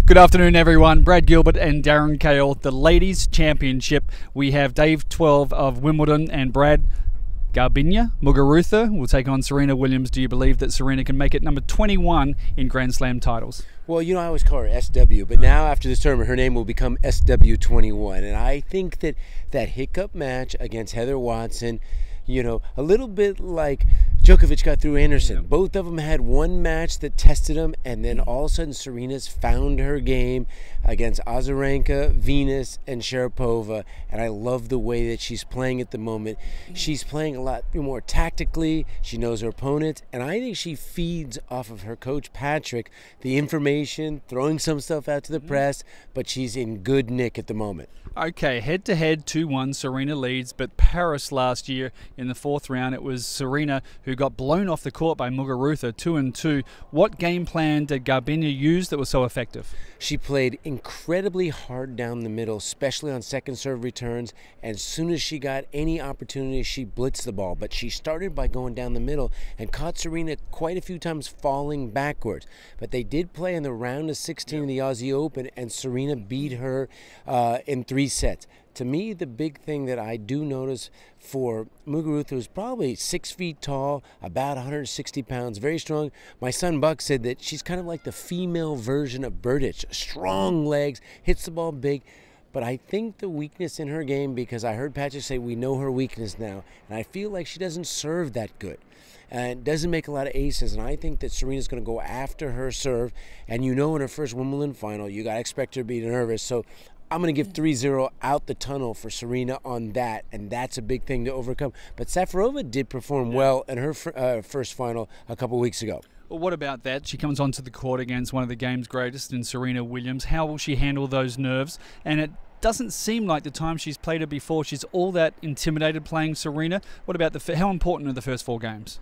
Good afternoon, everyone. Brad Gilbert and Darren Cahill, the Ladies Championship. We have Day 12 of Wimbledon, and Brad, Garbiñe Muguruza will take on Serena Williams. Do you believe that Serena can make it number 21 in Grand Slam titles? Well, you know, I always call her SW, but now after this tournament, her name will become SW21. And I think that that hiccup match against Heather Watson, you know, a little bit like Djokovic got through Anderson. Yeah. Both of them had one match that tested them, and then all of a sudden Serena's found her game against Azarenka, Venus, and Sharapova, and I love the way that she's playing at the moment. She's playing a lot more tactically. She knows her opponents, and I think she feeds off of her coach Patrick the information, throwing some stuff out to the press, but she's in good nick at the moment. Okay, head-to-head 2-1, Serena leads, but Paris last year in the fourth round, it was Serena who got blown off the court by Muguruza 2-2. What game plan did Garbiñe use that was so effective? She played incredibly hard down the middle, especially on second serve returns, and as soon as she got any opportunity, she blitzed the ball. But she started by going down the middle and caught Serena quite a few times falling backwards. But they did play in the round of 16 of the Aussie Open, and Serena beat her in 3 sets. To me, the big thing that I do notice for Muguruza, who's probably 6 feet tall, about 160 pounds, very strong. My son Buck said that she's kind of like the female version of Berdych. Strong legs, hits the ball big. But I think the weakness in her game, because I heard Patrick say we know her weakness now, and I feel like she doesn't serve that good and doesn't make a lot of aces, and I think that Serena's going to go after her serve, and you know in her first Wimbledon final, you got to expect her to be nervous. So I'm going to give 3-0 out the tunnel for Serena on that, and that's a big thing to overcome. But Safarova did perform well in her first final a couple weeks ago. Well, what about that? She comes onto the court against one of the game's greatest in Serena Williams. How will she handle those nerves? And it doesn't seem like the time she's played her before, she's all that intimidated playing Serena. What about how important are the first 4 games?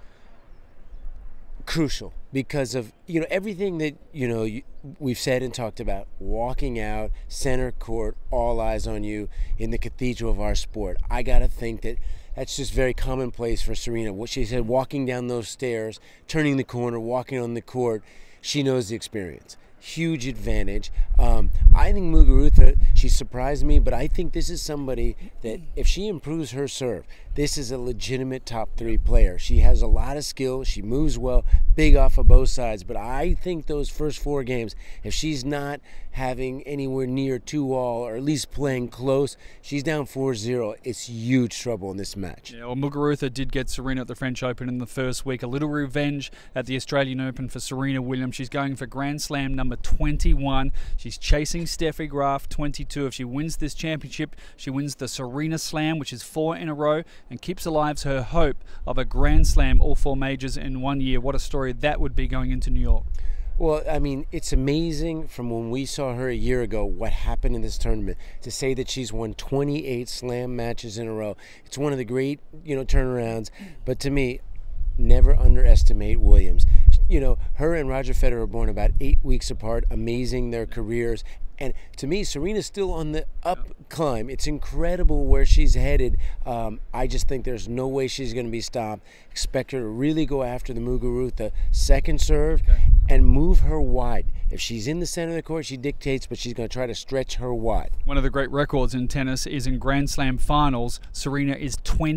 Crucial, because of everything that we've said and talked about. Walking out, center court, all eyes on you in the cathedral of our sport. I gotta think that that's just very commonplace for Serena. What she said, walking down those stairs, turning the corner, walking on the court, she knows the experience. Huge advantage. I think Muguruza, she surprised me, but I think this is somebody that if she improves her serve, this is a legitimate top 3 player. She has a lot of skill. She moves well, big off of both sides. But I think those first 4 games, if she's not having anywhere near 2-all or at least playing close, she's down 4-0. It's huge trouble in this match. Yeah, well, Muguruza did get Serena at the French Open in the first week. A little revenge at the Australian Open for Serena Williams. She's going for Grand Slam number 21. She's chasing Steffi Graf, 22. If she wins this championship, she wins the Serena Slam, which is 4 in a row, and keeps alive her hope of a Grand Slam, all 4 majors in 1 year. What a story that would be going into New York. Well, I mean, it's amazing from when we saw her a year ago what happened in this tournament. To say that she's won 28 slam matches in a row, it's one of the great, turnarounds. But to me, never underestimate Williams. Her and Roger Federer were born about 8 weeks apart, amazing their careers. And to me, Serena's still on the up climb. It's incredible where she's headed. I just think there's no way she's going to be stopped. Expect her to really go after the Muguruza second serve and move her wide. If she's in the center of the court, she dictates, but she's going to try to stretch her wide. One of the great records in tennis is in Grand Slam finals. Serena is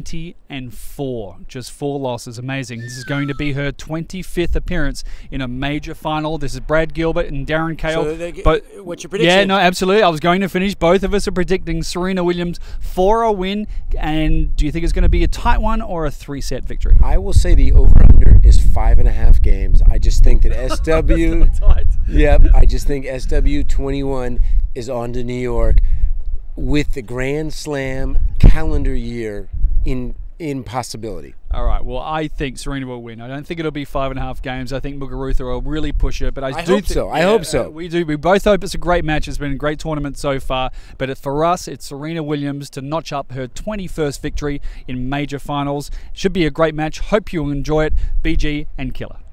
20-4, just 4 losses. Amazing. This is going to be her 25th appearance in a major final. This is Brad Gilbert and Darren Cahill. So what's your prediction? Yeah, no, absolutely. I was going to finish. Both of us are predicting Serena Williams for a win. And do you think it's going to be a tight one or a 3-set victory? I will say the over-under is 5.5 games. I just think that SW... Yep, I just think SW21 is on to New York with the Grand Slam calendar year in possibility. All right, well, I think Serena will win. I don't think it'll be 5.5 games. I think Muguruza will really push her, but I hope so. I hope so. We do. We both hope it's a great match. It's been a great tournament so far, but for us, it's Serena Williams to notch up her 21st victory in major finals. Should be a great match. Hope you'll enjoy it. BG and Killer.